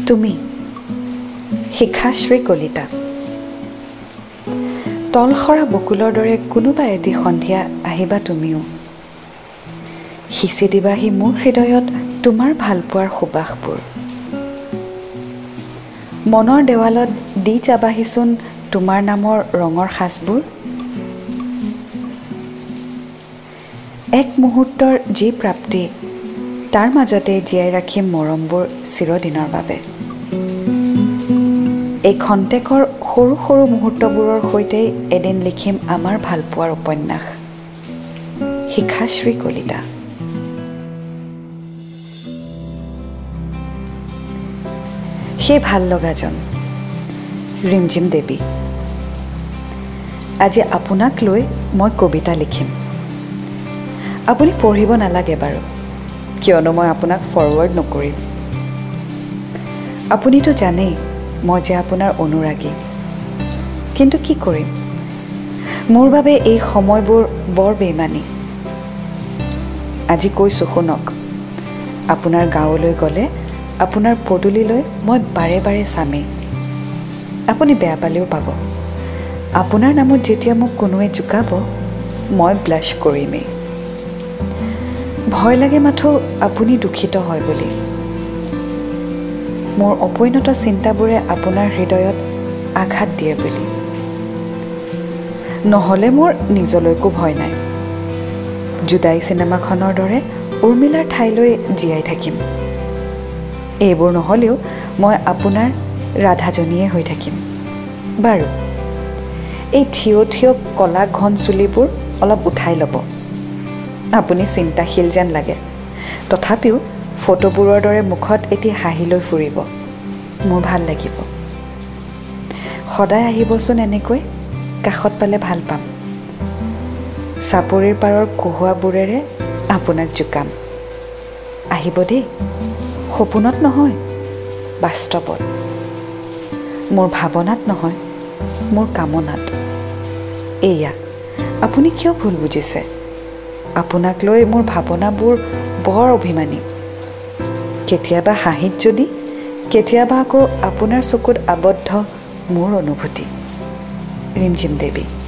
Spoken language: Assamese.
তুমি শিখাশ্ৰী কলিতা তলসৰা বকুলৰ দৰে কোনোবা এটি সন্ধিয়া আহিবা তুমিও সিঁচি দিবাহি মোৰ হৃদয়ত তোমাৰ ভালপোৱাৰ সুবাসবোৰ মনৰ দেৱালত দি যাবাহিচোন তোমাৰ নামৰ ৰঙৰ সাজবোৰ এক মুহূৰ্তৰ যি প্ৰাপ্তি তাৰ মাজতে জীয়াই ৰাখিম মৰমবোৰ চিৰদিনৰ বাবে এই খন্তেকৰ সৰু সৰু মুহূৰ্তবোৰৰ সৈতে এদিন লিখিম আমাৰ ভালপোৱাৰ উপন্যাস শিখাশ্ৰী কলিতা সেই ভাল লগাজন ৰিমঝিম দেৱী আজি আপোনাক লৈ মই কবিতা লিখিম আপুনি পঢ়িব নালাগে বাৰু কিয়নো মই আপোনাক ফৰৱাৰ্ড নকৰিম আপুনিতো জানেই মই যে আপোনাৰ অনুৰাগী কিন্তু কি কৰিম মোৰ বাবে এই সময়বোৰ বৰ বেমানী আজি কৈছোঁ শুনক আপোনাৰ গাঁৱলৈ গ'লে আপোনাৰ পদূলিলৈ মই বাৰে বাৰে চামেই আপুনি বেয়া পালেও পাব আপোনাৰ নামত যেতিয়া মোক কোনোৱে জোকাব মই ব্লাছ কৰিমেই ভয় লাগে মাথো আপুনি দুখিত হয় বুলি মোৰ অপৰিণত চিন্তাবোৰে আপোনাৰ হৃদয়ত আঘাত দিয়ে বুলি নহ'লে মোৰ নিজলৈকো ভয় নাই জুদাই চিনেমাখনৰ দৰে উৰ্মিলাৰ ঠাইলৈ জীয়াই থাকিম এইবোৰ নহ'লেও মই আপোনাৰ ৰাধাজনীয়ে হৈ থাকিম বাৰু এই থিয় থিয় কলা ঘন চুলিবোৰ অলপ উঠাই ল'ব আপুনি চিন্তাশীল যেন লাগে তথাপিও ফটোবোৰৰ দৰে মুখত এটি হাঁহি লৈ ফুৰিব মোৰ ভাল লাগিব সদায় আহিবচোন এনেকৈ কাষত পালে ভাল পাম চাপৰিৰ পাৰৰ কোহোৱাবোৰেৰে আপোনাক জোকাম আহিব দেই সপোনত নহয় বাস্তৱত মোৰ ভাৱনাত নহয় মোৰ কামনাত এয়া আপুনি কিয় ভুল বুজিছে আপোনাক লৈ মোৰ ভাৱনাবোৰ বৰ অভিমানী কেতিয়াবা হাঁহিত যদি কেতিয়াবা আকৌ আপোনাৰ চকুত আবদ্ধ মোৰ অনুভূতি ৰিমঝিম দেৱী